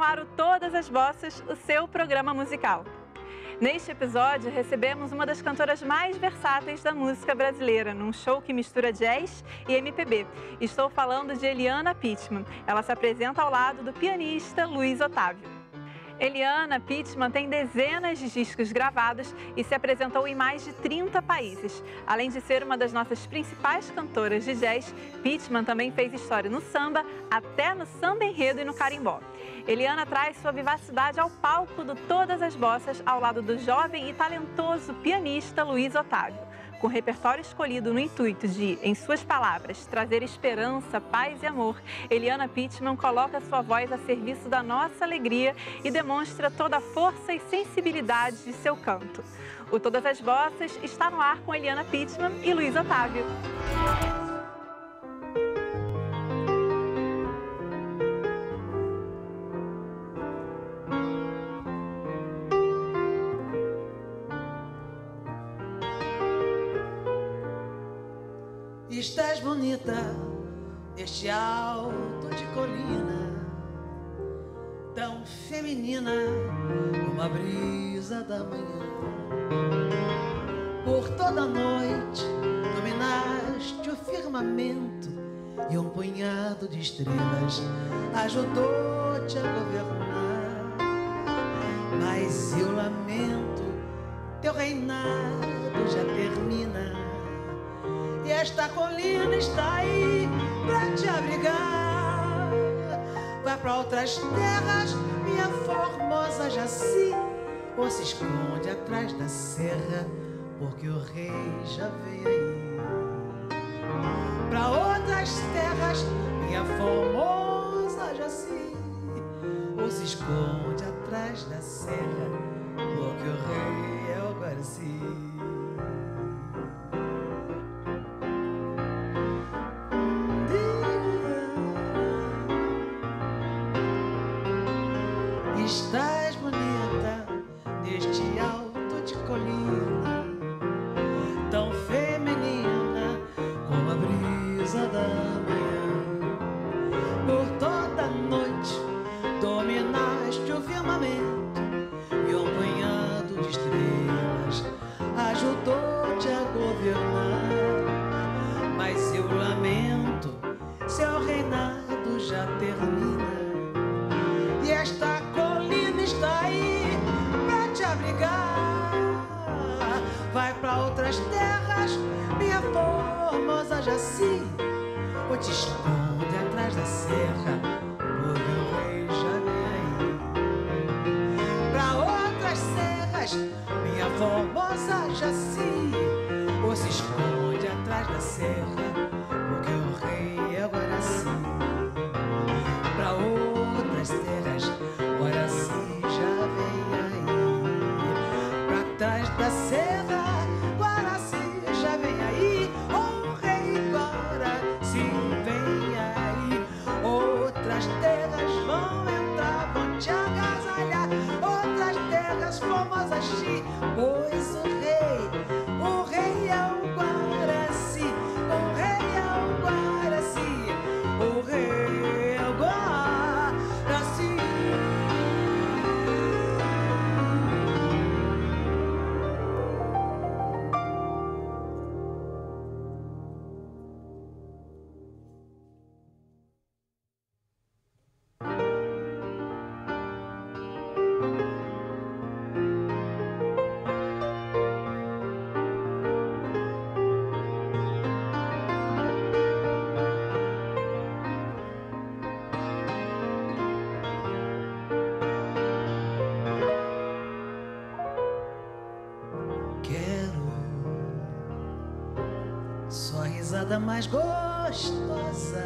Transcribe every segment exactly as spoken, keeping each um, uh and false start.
no ar o Todas as Bossas, o seu programa musical. Neste episódio, recebemos uma das cantoras mais versáteis da música brasileira, num show que mistura jazz e M P B. Estou falando de Eliana Pittman. Ela se apresenta ao lado do pianista Luiz Otávio. Eliana Pittman tem dezenas de discos gravados e se apresentou em mais de trinta países. Além de ser uma das nossas principais cantoras de jazz, Pittman também fez história no samba, até no samba enredo e no carimbó. Eliana traz sua vivacidade ao palco do Todas as Bossas ao lado do jovem e talentoso pianista Luiz Otávio. Com o repertório escolhido no intuito de, em suas palavras, trazer esperança, paz e amor, Eliana Pittman coloca sua voz a serviço da nossa alegria e demonstra toda a força e sensibilidade de seu canto. O Todas as Bossas está no ar com Eliana Pittman e Luiz Otávio. Estás bonita neste alto de colina, tão feminina como a brisa da manhã. Por toda a noite dominaste o firmamento e um punhado de estrelas ajudou-te a governar. Mas eu lamento, teu reinado já termina. E esta colina está aí pra te abrigar. Vai pra outras terras, minha formosa Jaci, ou se esconde atrás da serra, porque o rei já veio aí. Pra outras terras, minha formosa Jaci, ou se esconde atrás da serra, porque o rei é o Guaraci. Estás bonita neste alto de colina, tão feminina como a brisa da manhã. Por toda a noite dominaste o firmamento e um punhado de estrelas ajudou-te a governar. Mas eu lamento, seu reinado já termina. E esta está aí pra te abrigar. Vai pra outras terras, minha formosa Jaci, ou te esconde atrás da serra, porque o rei já vem aí. Pra outras serras, minha formosa Jaci, ou se esconde atrás da serra, porque o rei é o Guaraci. Pra outras terras, Guaraci atrás da serra, Guaraci já vem aí. Oh, rei Guaraci vem aí. Outras terras vão entrar, vão te agasalhar. Outras terras formosas ti, pois o rei, o rei é o Guaraci. O rei é o Guaraci. O rei é o Guaraci. Mais gostosa,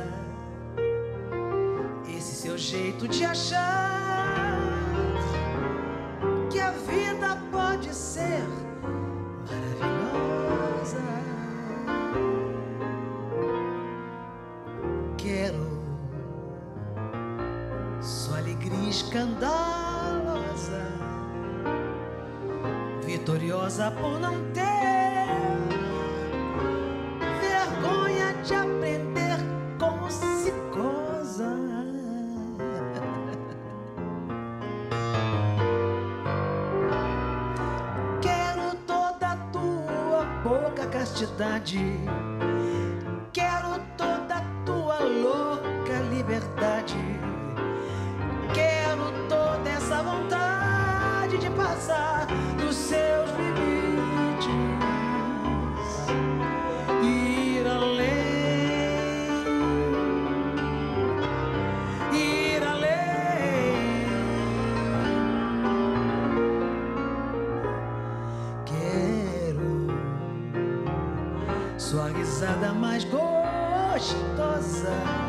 esse seu jeito de achar que a vida pode ser maravilhosa. Quero sua alegria escandalosa, vitoriosa por não ter vergonha de aprender como se goza. pouca castidade. Quero toda a tua louca liberdade. Quero toda essa vontade de passar dos seus limites, ir além, ir além. Quero sua risada mais gostosa,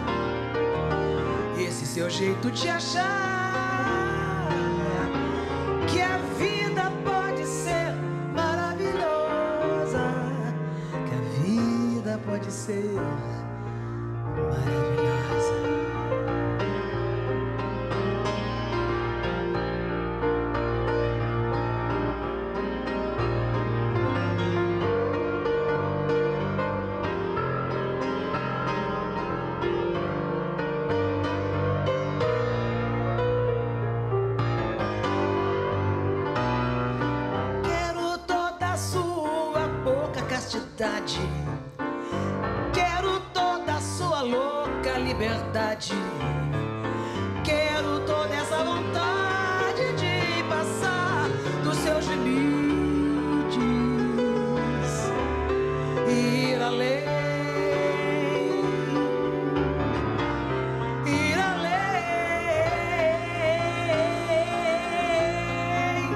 esse seu jeito de achar que a vida pode ser maravilhosa, que a vida pode ser maravilhosa. Quero toda a sua louca liberdade. Quero toda essa vontade de passar dos seus limites, ir além, ir além.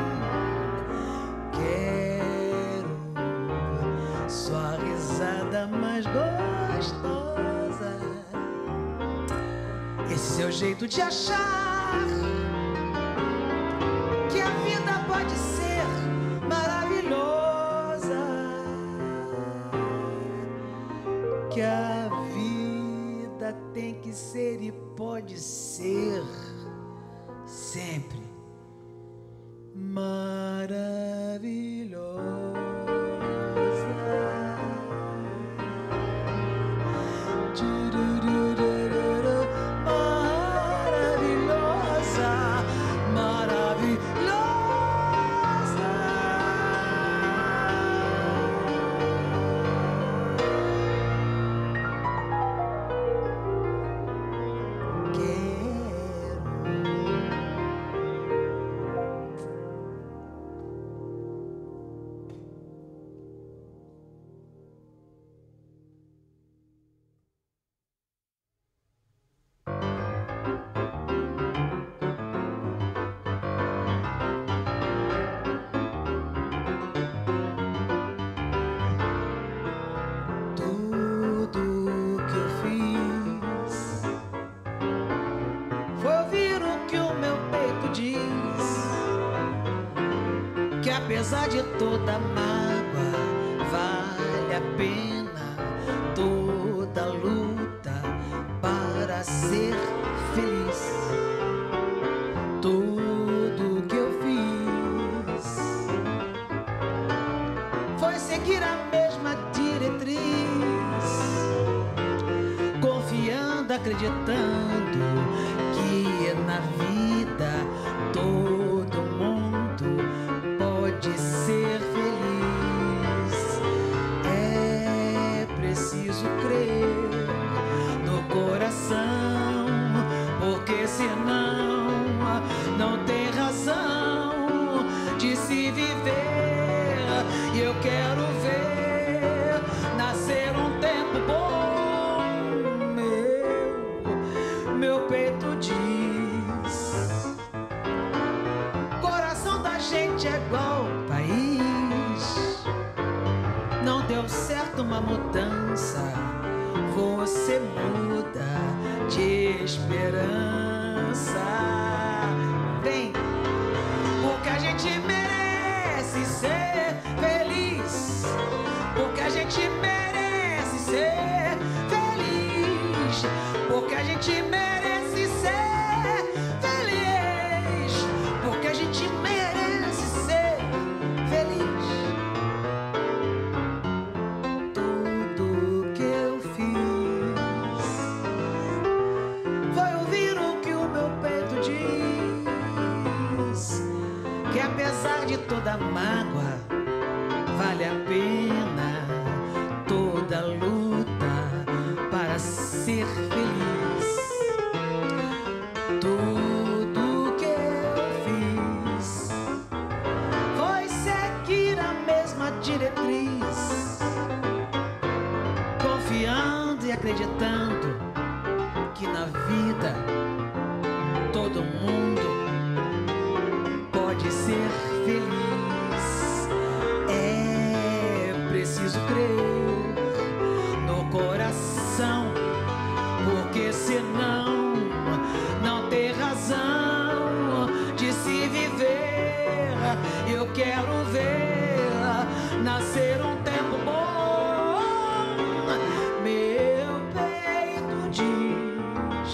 Quero sua risada mais gostosa, esse seu jeito de achar que a vida pode ser maravilhosa, que a vida tem que ser e pode ser sempre maravilhosa. Apesar de toda mágoa, vale a pena toda luta para ser feliz. Tudo que eu fiz foi seguir a mesma diretriz, confiando, acreditando que na vida todo mundo pode ser feliz. É preciso crer no coração, porque senão não tem razão de se viver. E eu quero ver nascer um tempo bom. Meu, meu peito diz: coração da gente é igual país. Não deu certo uma mudança, você muda de esperança. Vem, porque a gente merece ser feliz, porque a gente merece ser feliz, porque a gente merece ser feliz, porque a gente merece ser feliz. Tudo que eu fiz foi ouvir o que o meu peito diz, que apesar de toda mágoa, vale a pena feliz, confiando e acreditando que na vida todo mundo pode ser feliz. É preciso crer no coração, porque senão não tem razão de se viver. Eu quero ver nascer um tempo bom. Meu peito diz: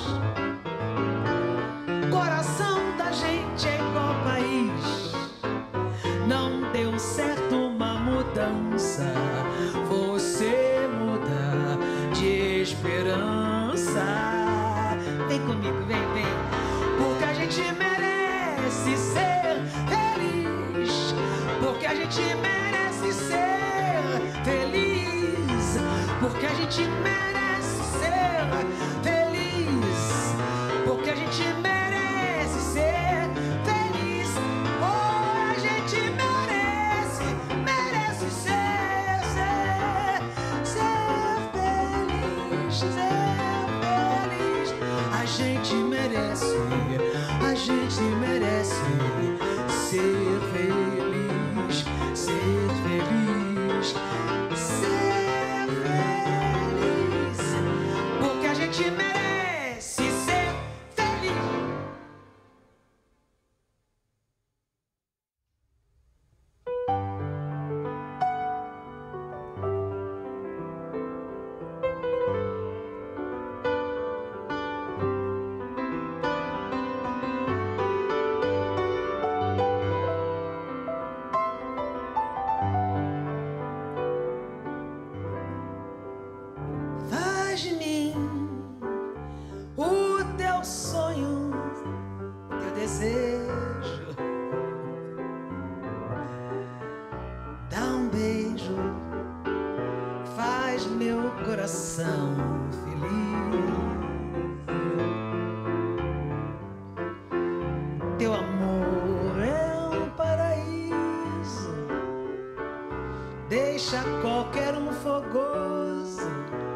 coração da gente é igual país. Não deu certo uma mudança, você muda de esperança. Vem comigo, vem, vem. Porque a gente merece ser feliz. Porque a gente merece ser feliz. Porque a gente merece ser feliz. Porque a gente merece ser feliz. Oh, a gente merece, merece ser, ser, ser feliz, ser feliz. A gente merece, a gente merece ser feliz, ser feliz, ser feliz. Porque a gente merece ser feliz. Faz de mim o teu sonho, teu desejo. Dá um beijo, faz meu coração feliz. Teu amor é um paraíso, deixa qualquer um fogoso.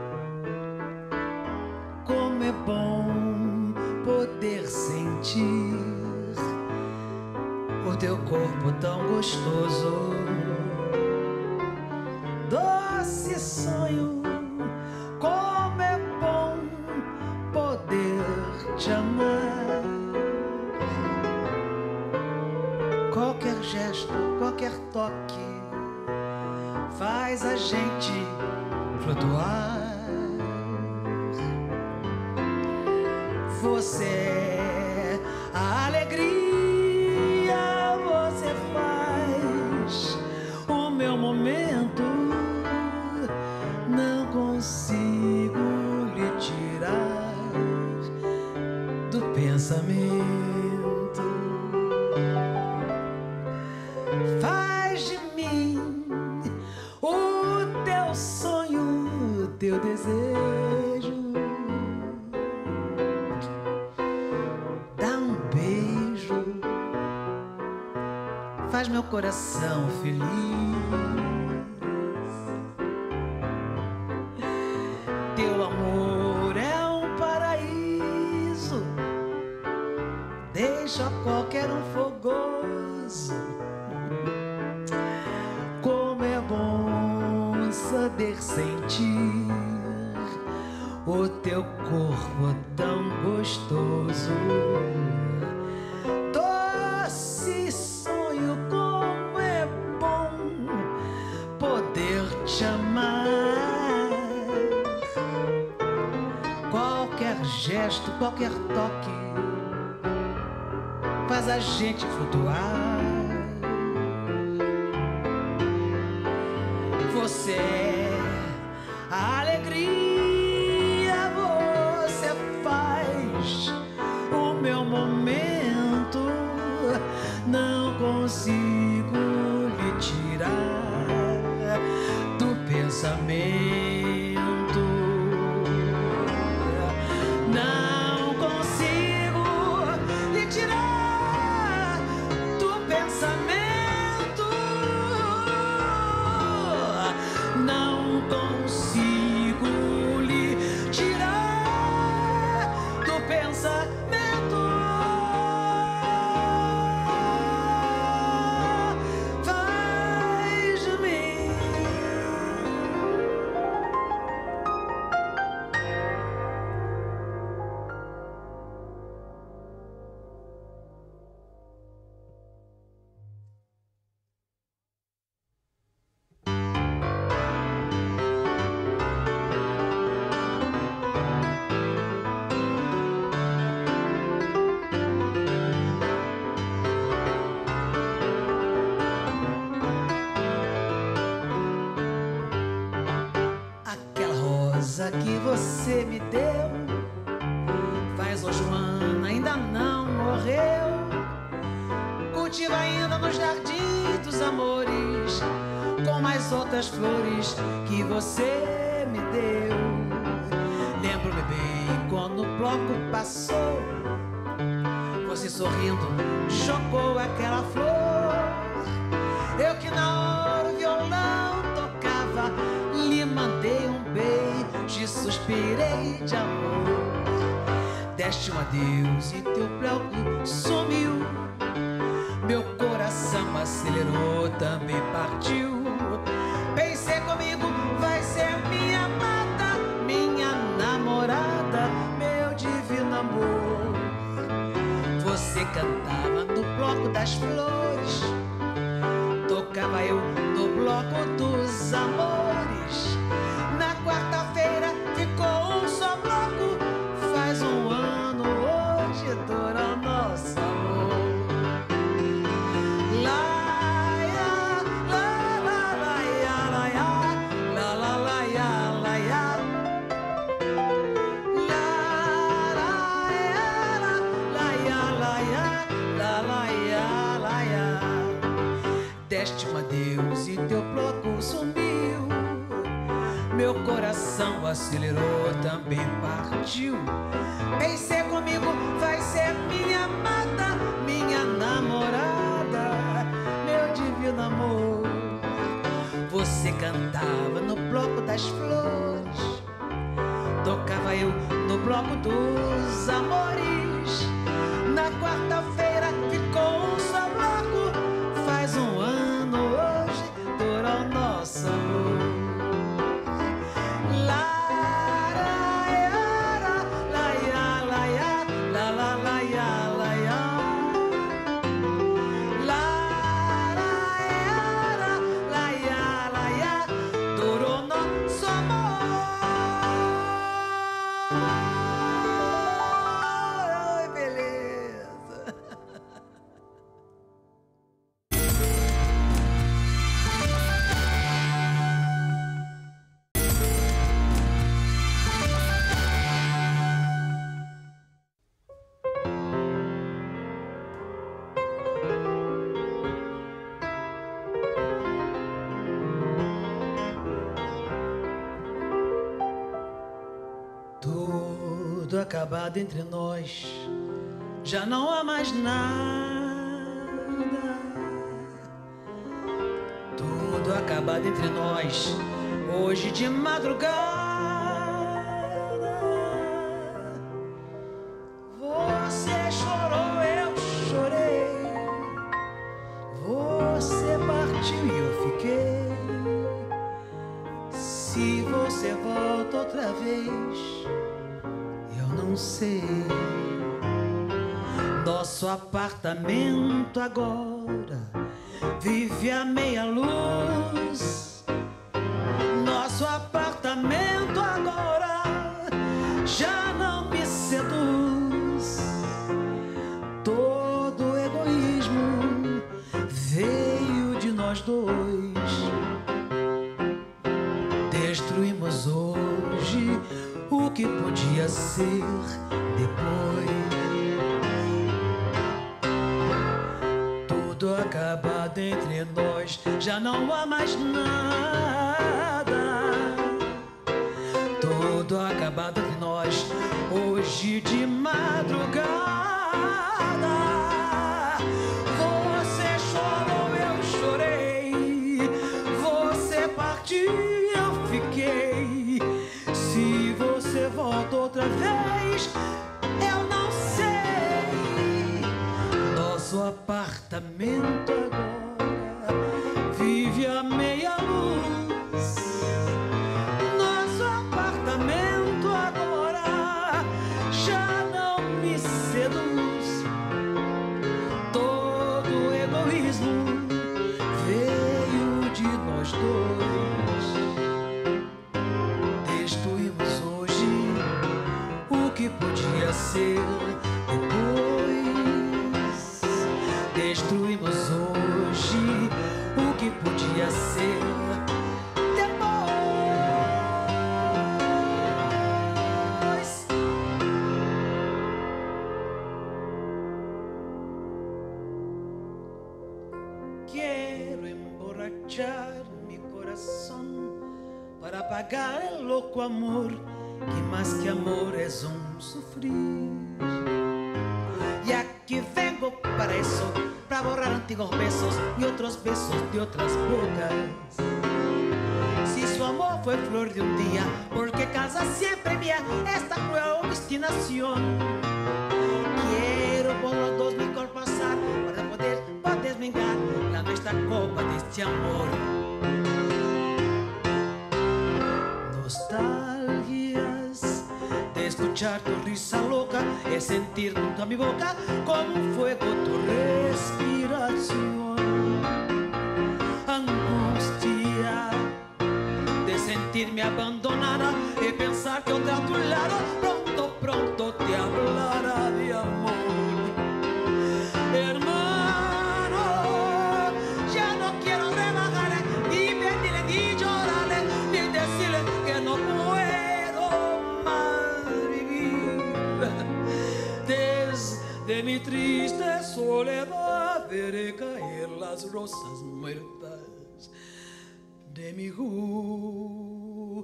Como é bom poder sentir o teu corpo tão gostoso. Doce sonho, como é bom poder te amar. Qualquer gesto, qualquer toque faz a gente flutuar. Você é a alegria, você faz o meu momento. Não consigo lhe tirar do pensamento. Faz de mim o teu sonho, o teu desejo. Faz meu coração feliz. Teu amor é um paraíso, deixa qualquer um fogoso. Como é bom saber sentir o teu corpo tão gostoso. Doce sonho, como é bom poder te amar. Qualquer gesto, qualquer toque faz a gente flutuar. Você é a alegria, você faz o meu momento. Não consigo lhe tirar do pensamento. Não consigo lhe tirar do pensamento. casa que você me deu faz o Joana ainda não morreu. Cultiva ainda no jardim dos amores com mais outras flores que você me deu. Lembro-me bem quando o bloco passou, você sorrindo jogou aquela flor. Eu que na hora o violão tocava, lhe mandei um beijo e suspirei de amor. Deste um adeus e teu bloco sumiu, meu coração acelerou, também partiu. Pensei comigo, vai ser minha amada, minha namorada, meu divino amor. Você cantava no bloco das flores, tocava eu no bloco dos amores. Na quarta-feira ficou um só bloco, faz um ano hoje dura o nosso amor. Deste um adeus e teu bloco sumiu, meu coração acelerou, também partiu. Pensei comigo, vai ser minha amada, minha namorada, meu divino amor. Você cantava no bloco das flores, tocava eu no bloco dos amores. Na quarta-feira ficou um só bloco, faz um ano hoje dura o nosso amor. Tudo acabado entre nós, já não há mais nada. Tudo acabado entre nós, hoje de madrugada. Você chorou, eu chorei. Você partiu e eu fiquei. Se você volta outra vez, não sei. Nosso apartamento agora vive a meia luz. Nosso apartamento agora já não me seduz. Todo egoísmo veio de nós dois. Destruímos hoje o que podia ser depois. Tudo acabado entre nós, já não há mais nada. Tudo acabado entre nós, hoje de madrugada. Você chorou, eu chorei. Você partiu, eu fiquei. Se você volta outra vez, eu não sei. Nosso apartamento agora vive a meia luz. Nosso apartamento agora já não me seduz. para pagar el loco amor, que más que amor es un sufrir. Y aquí vengo para eso, para borrar antiguos besos y otros besos de otras bocas. Si su amor fue flor de un día, porque casa siempre mía esta cruel obstinación. Quiero por los dos mejor pasar para poder, poder vengar la nuestra copa de este amor. Nostalgias de escuchar tu risa loca, es sentir junto a mi boca como un fuego tu respiración. Angustia de sentirme abandonada y pensar que otra a tu lado pronto, pronto te hablará de amor. Hermano, ya no quiero rebajarle, ni pedirle, ni llorarle, ni decirle que no puedo más vivir. Desde mi triste soledad veré caer las rosas muertas de mi juventud.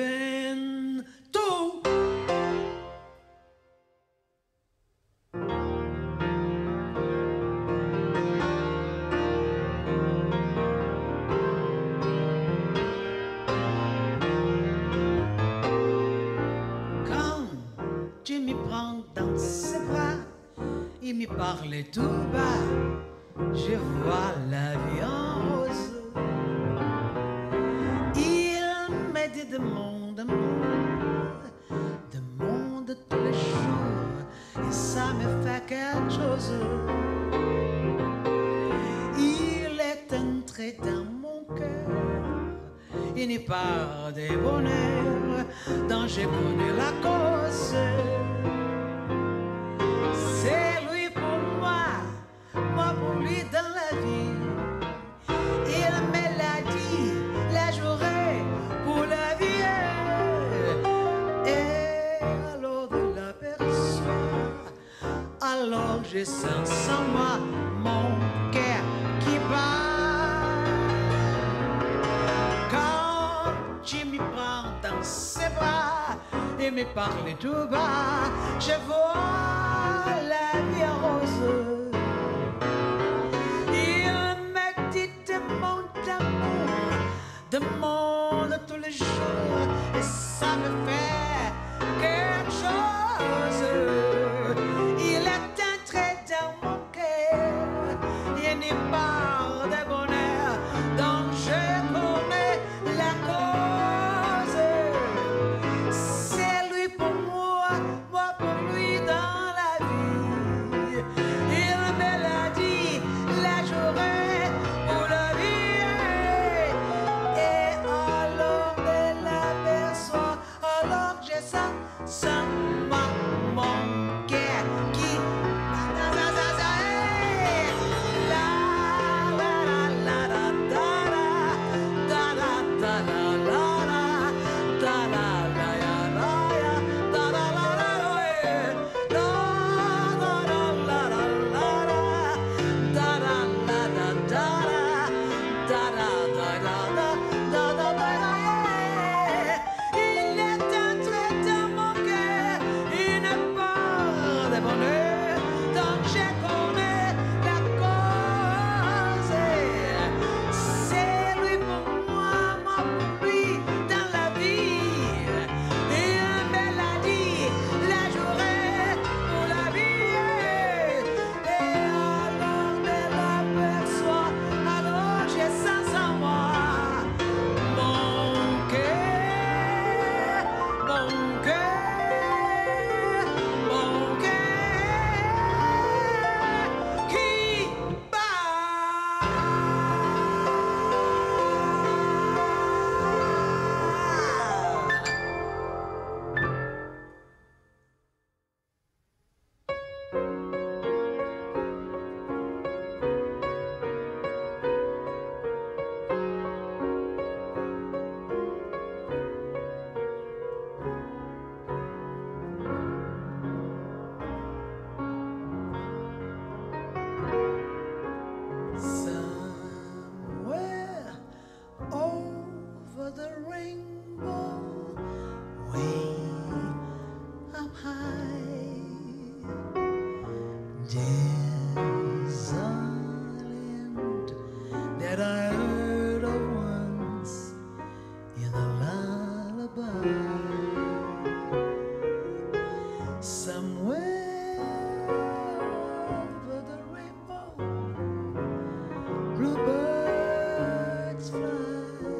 Quand tu me prends dans ses bras et me parles tout bas, je vois la vie en rose. De mon amour, de monde tous les jours, et ça me fait quelque chose. Il est entré dans mon cœur une part de bonheur dont je connais la cause. C'est lui pour moi, moi pour lui dans la vie. Il me l'a dit, la journée pour la vie. Et alors de l'aperçoit, alors je sens sans moi mon cœur qui bat. Quand tu me prends dans ses bras et me parles tout bas, je vois la vie en rose. Demande tous les jours et ça me fait quelque chose. Il est entré dans mon cœur une part de bonheur dont je connais la cause. C'est lui pour moi, moi pour lui dans la vie. Il me l'a dit, la journée pour la vie. Sans moi, mon rainbow way up high. There's a land that I heard of once in a lullaby. Somewhere over the rainbow, bluebirds fly.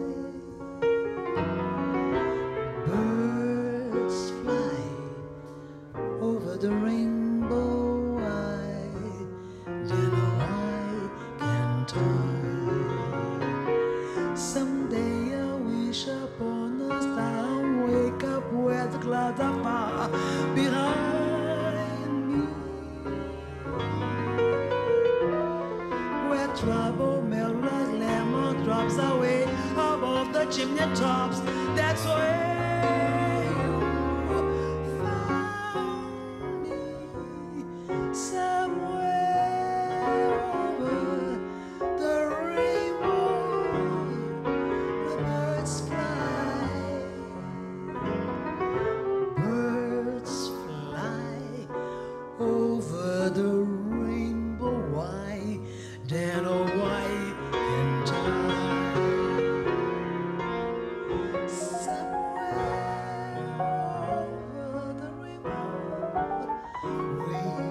Birds fly over the rainbow. Someday I wish upon a star and wake up where the clouds are far behind me, where trouble melts like lemon drops away above the chimney tops. That's where you found me, somewhere over the rainbow. Birds fly, birds fly over the rainbow. Why, then oh why can't I? Somewhere over the rainbow, way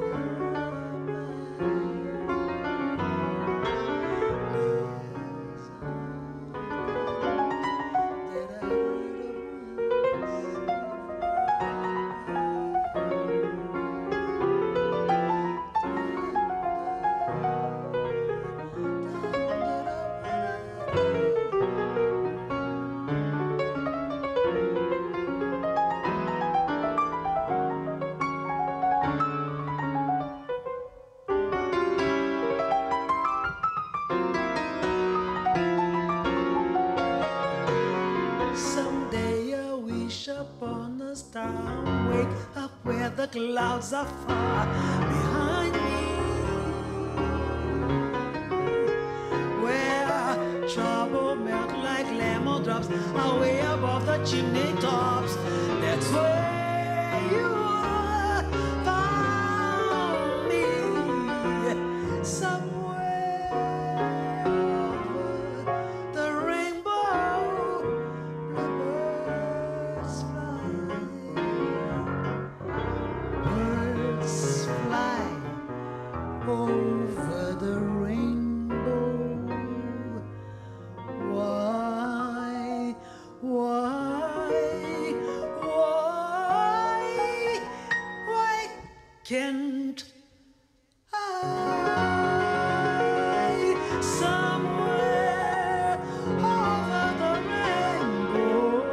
upon a star, wake up where the clouds are far behind me, where trouble melt like lemon drops away above the chimney tops. That's where you found me, somewhere over the rainbow. Birds fly over the rainbow. Why, why, why, why can't I? Somewhere over the rainbow.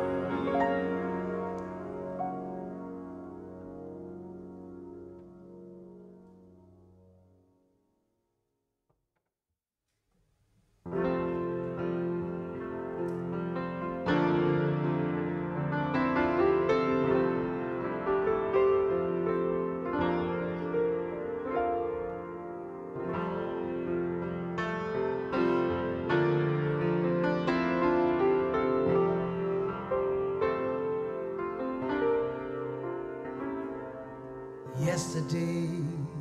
Yesterday,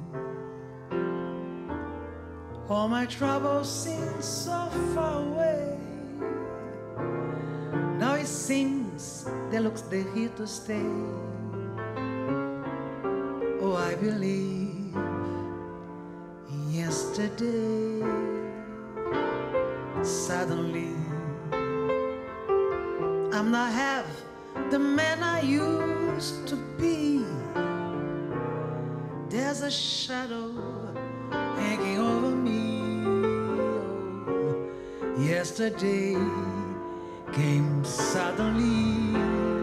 all my troubles seemed so far away. Now it seems they look they're here to stay. Oh, I believe yesterday, suddenly I'm not half the man I used to be. There's a shadow hanging over me. Oh, yesterday came suddenly.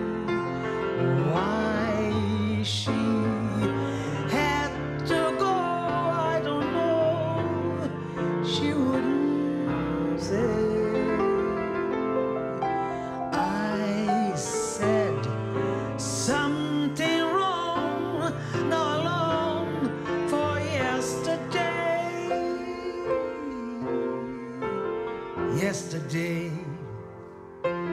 Why she had to go, I don't know. She wouldn't say. I said something wrong, now alone for yesterday. Yesterday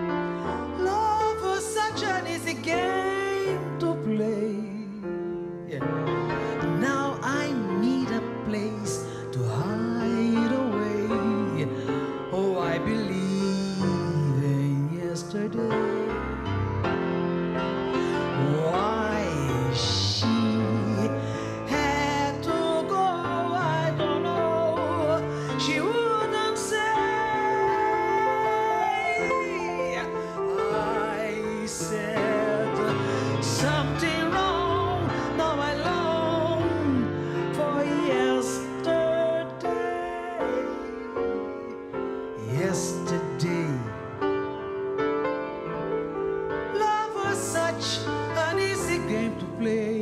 yesterday. Why she had to go, I don't know. She wouldn't say. I said something wrong. Now I long for yesterday. Yesterday, love was such an easy game to play.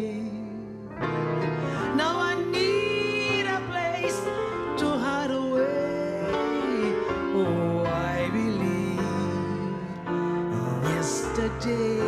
Now I need a place to hide away. Oh, I believe in yesterday.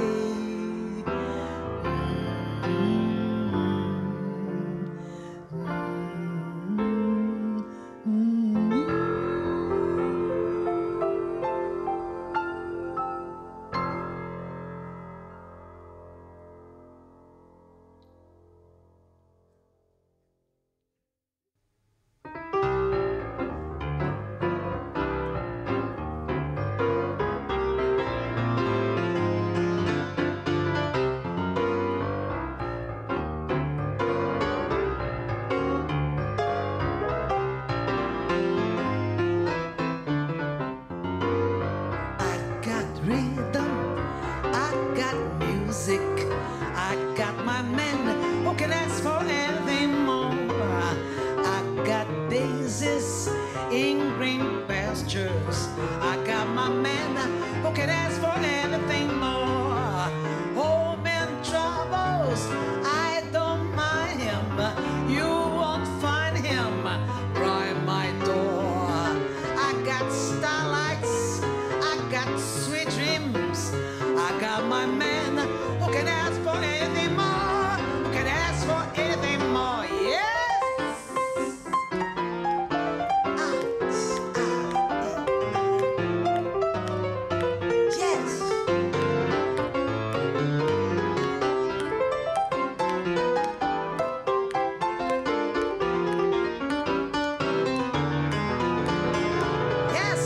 Rhythm, I got music, I got my men who can ask for anything more. I got daisies in green pastures, I got my men who can ask for anything more. Home in troubles, I don't mind him, you won't find him right my door. I got starlights, I got sweet dreams, I got my man who can ask for anything more, who can ask for anything more, yes! Ah, ah, yes! Yes!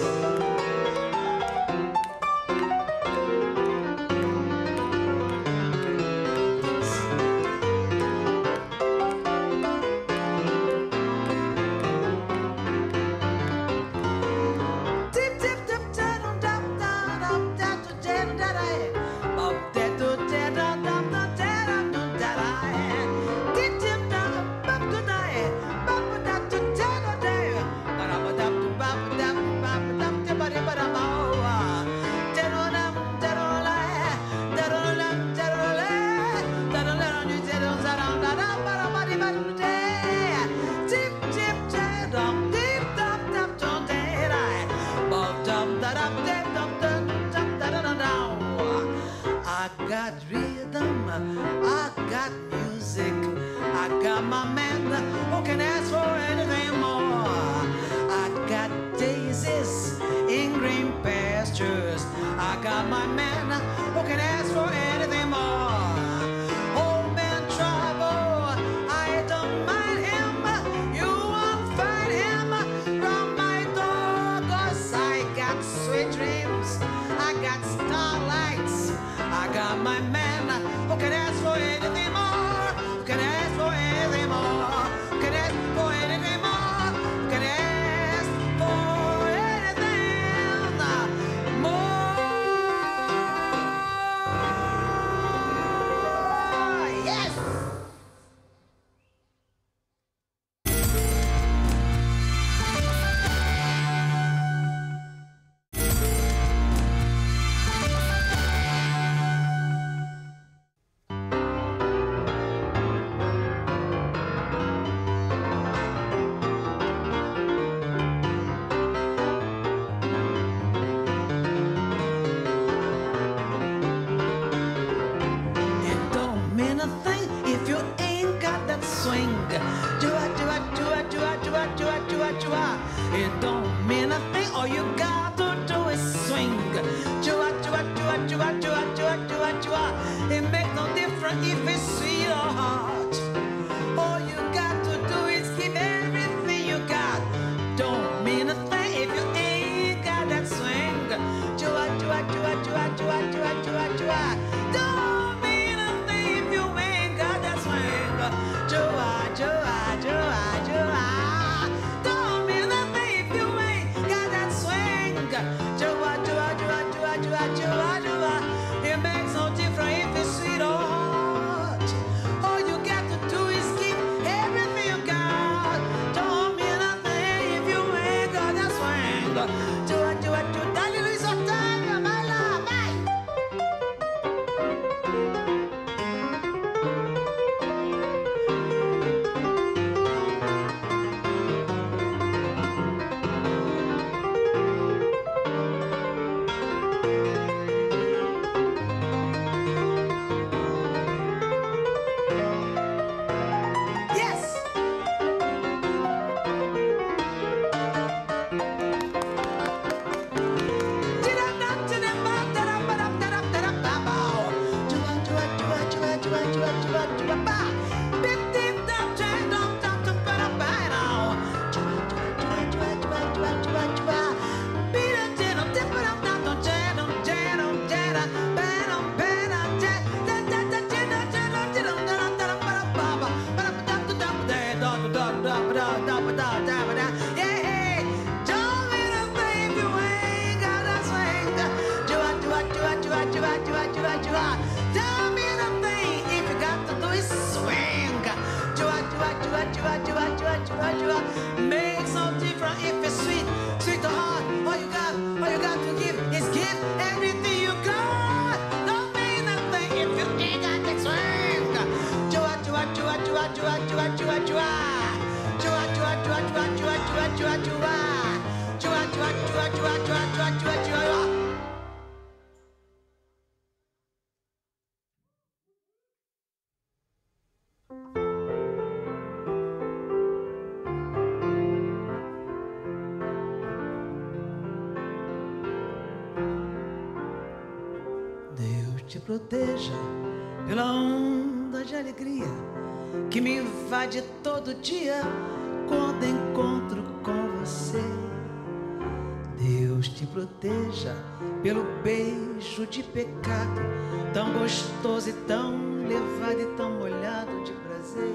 I got rhythm, I got music, I got my man who can ask for anything more. I got daisies in green pastures, I got my man who can ask for anything more. Home in trouble, I don't mind him, you won't find him from my door. 'Cause I got sweet dreams, I got starlights, I got my man who can ask for anything more, who can ask for anything more, who can ask for anything more, who can ask for anything more. Yes! chua, chua, chua, chua. Tell me the thing if you got to do is swing. Chua, chua, chua, chua, chua, chua, chua, chua. Makes no difference if it's sweet, sweet or hard. All you got, all you got to give is give everything you got. Don't mean nothing if you ain't got that swing. Chua, chua, chua, chua, chua, chua, chua, chua. Chua, chua, chua, chua, chua, chua, chua, chua. Chua, chua, chua, chua, chua, chua, chua, chua. Te proteja pela onda de alegria que me invade todo dia quando encontro com você. Deus te proteja pelo beijo de pecado, tão gostoso e tão levado e tão molhado de prazer.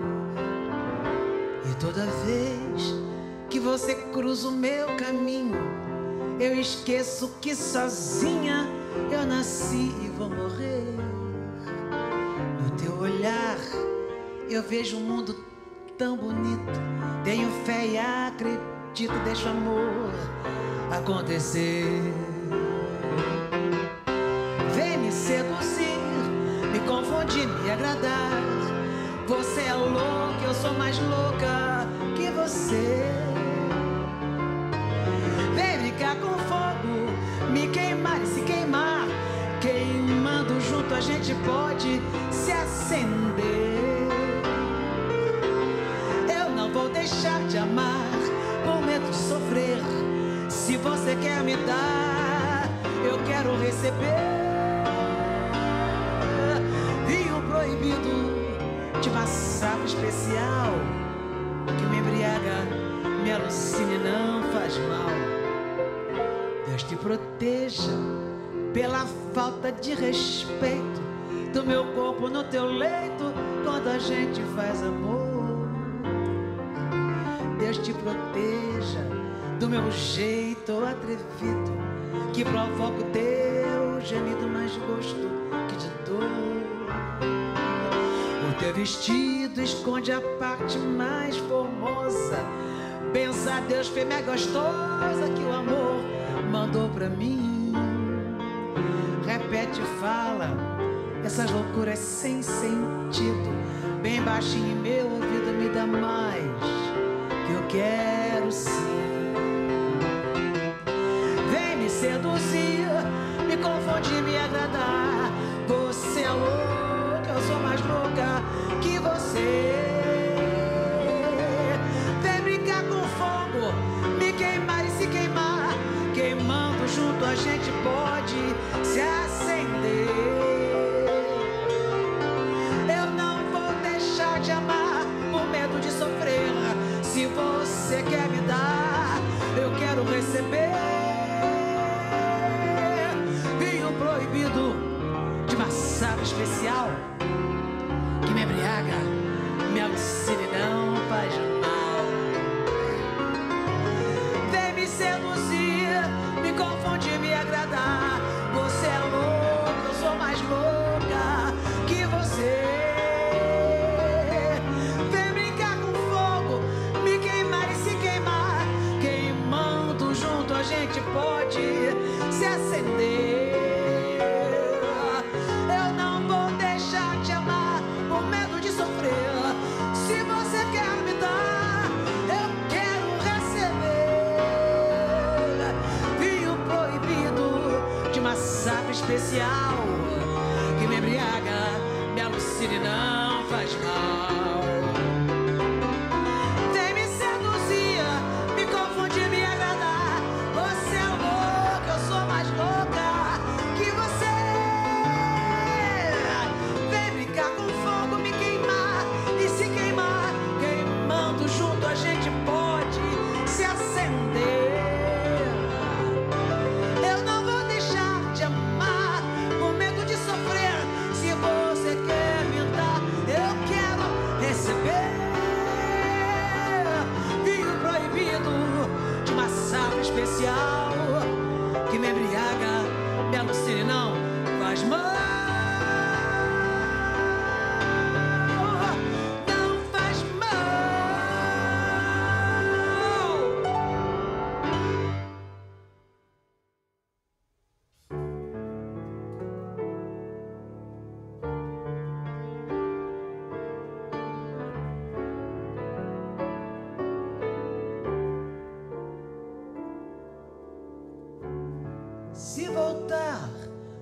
E toda vez que você cruza o meu caminho, eu esqueço que sozinha eu nasci e vou morrer. No teu olhar eu vejo um mundo tão bonito. Tenho fé e acredito, deixo o amor acontecer. Vem me seduzir, me confundir, me agradar. Você é louca, eu sou mais louca que você. Vem brincar com fogo, me queimar e se queimar. Queimando junto a gente pode se acender. Eu não vou deixar de amar com medo de sofrer. Se você quer me dar, eu quero receber. Vinho proibido de uma safra especial que me embriaga, me alucina e não faz mal. Deus te proteja pela falta de respeito do meu corpo no teu leito quando a gente faz amor. Deus te proteja do meu jeito atrevido que provoca o teu gemido mais de gosto que de dor. O teu vestido esconde a parte mais formosa. Pensa, Deus fez mais gostosa que o amor mandou pra mim. Repete e fala essas loucuras sem sentido, bem baixinho em meu ouvido, me dá mais que eu quero sim. Vem me seduzir, me confundir, me agradar. Você é louca, eu sou mais louca que você. Vem brincar com fogo, me queimar e se queimar. Queimando junto a gente pode se acender. Eu não vou deixar de amar por medo de sofrer. Se você quer me dar, eu quero receber. Vinho proibido de uma safra especial que me embriaga, me alucina e não faz mal. Vem me seduzir, me confundir, me agradar. Você é louca, eu sou mais louca que você. Vem brincar com fogo, me queimar e se queimar. Queimando junto a gente pode se acender. Eu não vou deixar de amar por medo de sofrer. Se você quer me dar, eu quero receber. Vinho proibido de uma safra especial que me embriaga, me alucina e não faz mal. Vem me seduzir, me confundir, me agradar. Você é louca, eu sou mais louca que você. Vem brincar com fogo, me queimar e se queimar. Queimando junto a gente pode se acender. Eu não vou deixar de amar por medo de sofrer. Se você quer me dar, eu quero receber. Vinho proibido de uma safra especial que me embriaga, me alucina e não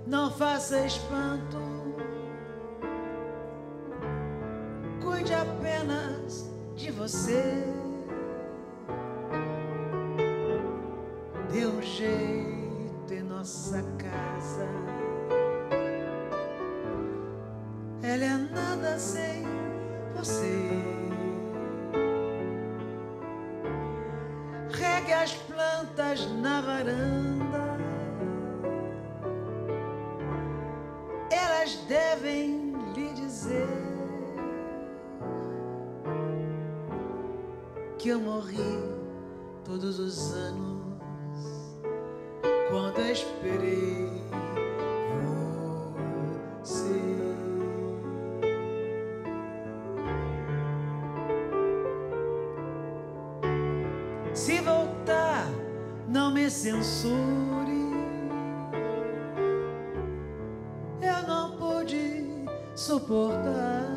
não faça espanto, cuide apenas de você. Dê um jeito em nossa casa, ela é nada sem você. Regue as plantas na varanda, elas devem lhe dizer que eu morri todos os anos quando eu esperei você. Se voltar, não me censure, eu não pude suportar.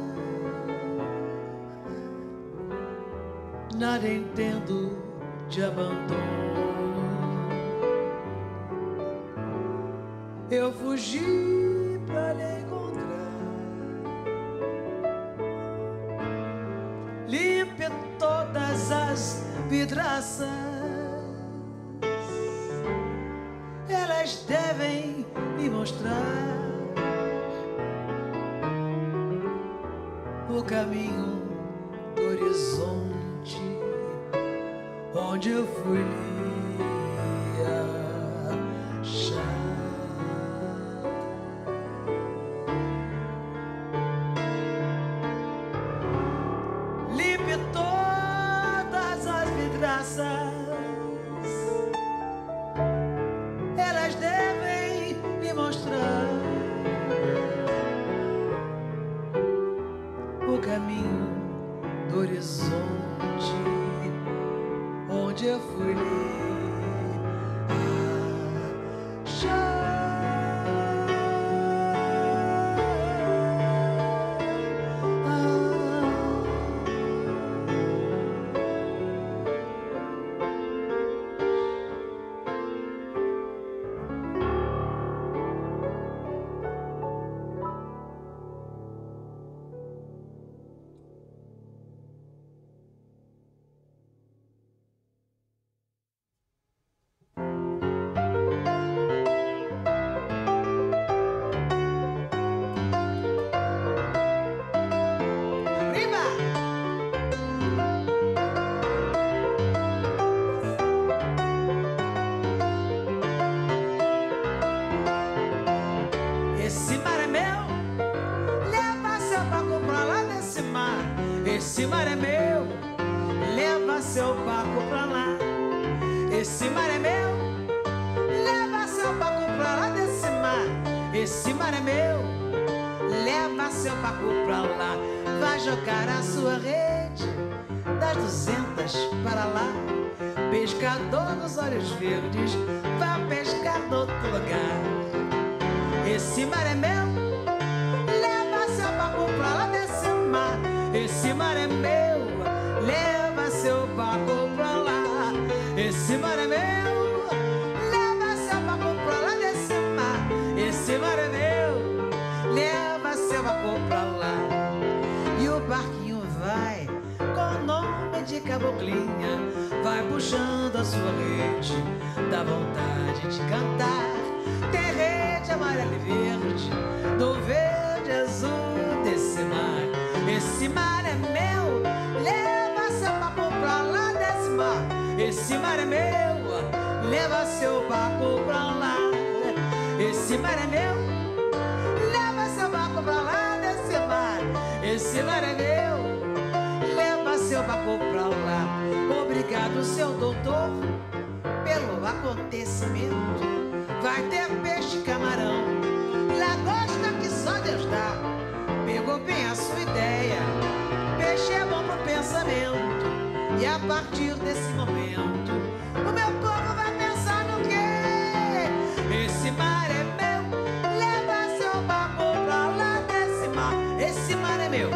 Nada entendo de abandono, eu fugi pra lhe encontrar. Limpe todas as vidraças, elas devem me mostrar o caminho do horizonte onde eu fui lhe achar. Limpe todas as vidraças, elas devem me mostrar o caminho do horizonte onde eu fui lhe achar. Esse mar é meu, leva seu barco pra lá. Esse mar é meu, leva seu barco pra lá desse mar. Esse mar é meu, leva seu barco pra lá. Vai jogar a sua rede das duzentas para lá. Pescador dos olhos verdes, vai pescar no outro lugar. Esse mar é meu, leva seu barco pra lá desse mar. Esse mar é meu, leva seu barco pra lá. Esse mar é meu, leva seu barco pra lá desse mar. Esse mar é meu, leva seu barco pra lá. E o barquinho vai com o nome de Caboclinha, vai puxando a sua rede, dá vontade de cantar. Tem rede amarela e verde, no verde azul desse mar. Esse mar é meu, leva seu barco pra lá desse mar. Esse mar é meu, leva seu barco pra lá. Esse mar é meu, leva seu barco pra lá desse mar. Esse mar é meu, leva seu barco pra lá. Obrigado, seu doutor, pelo acontecimento. Vai ter peixe, camarão, lagosta que só Deus dá. Pegou bem a sua ideia, peixe é bom pro pensamento. E a partir desse momento, o meu povo vai pensar no quê? Esse mar é meu, leva seu barco pra lá desse mar. Esse mar é meu,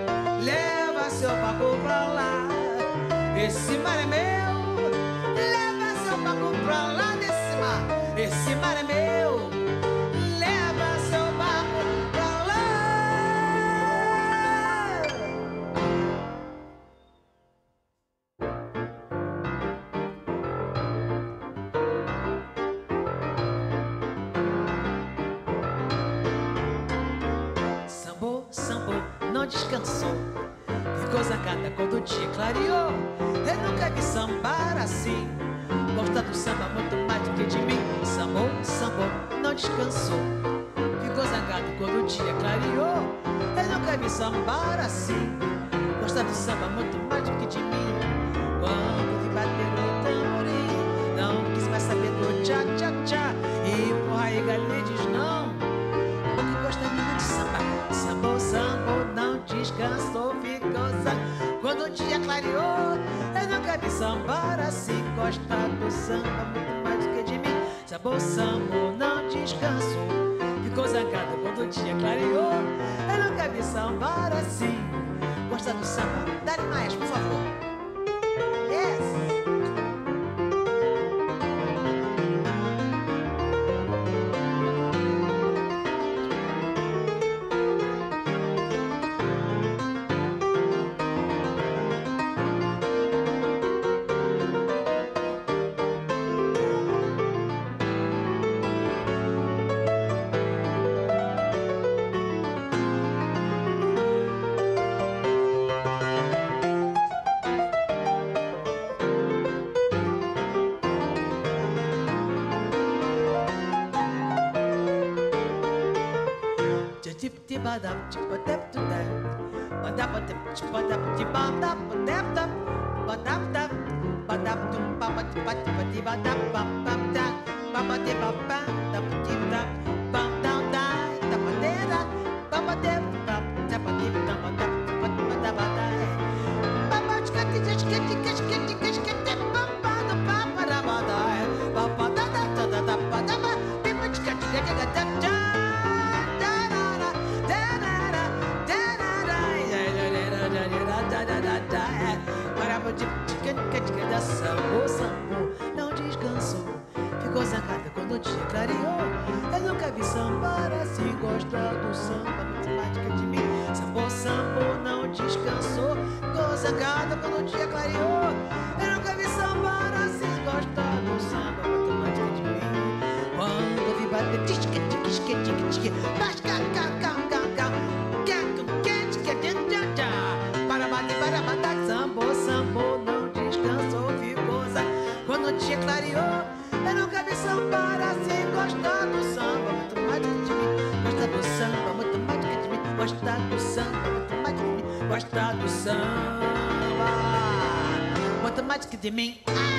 leva seu barco pra lá. Esse mar é meu, leva seu barco pra lá desse mar. Esse mar é meu, leva descansou. Ficou zangada quando o dia clareou. Eu nunca vi sambar assim. Gosta do samba muito mais do que de mim. Sambou, sambou, não descansou. Ficou zangada quando o dia clareou. Eu nunca vi sambar assim. Gosta do samba muito mais do que de mim. Quando vi bater o tamborim, não quis mais saber do tchá, tchá, tchá. E porra aí galinha diz não, porque gosta muito de samba. Sambou, sambou, não descansou. Ficou zangada quando o dia clareou. Eu nunca vi sambar assim. Gosta do samba muito mais do que de mim. Sambou, sambou, não descansou. Ficou zangada quando o dia clareou. Eu nunca vi sambar assim. Gosta do samba? Dá mais, por favor. Yes! Badap, badap, badap, badap, badap, badap, badap, badap, badap, badap, sambou, sambou, não descansou. Ficou zangada quando o dia clareou. Eu nunca vi sambar assim. Gosta do samba muito mais do que de mim. Sambou, sambou, não descansou. Ficou zangada quando o dia clareou. Eu nunca vi sambar assim. Gosta do samba muito mais do que de mim. Quando vi bater tisque, tisque, tisque, tisque, tisque, tasca, ca, ca, ca, ca, quieto, quente, quente, tchá, para bater, para bater. Sambou, sambou, não descansou. Ficou zangada quando o dia clareou. Eu nunca vi sambar assim. Gosta do samba muito mais do que de mim. Gosta do samba muito mais do que de mim. Gosta do samba muito mais do que de mim. Gosta do samba muito mais do que de mim.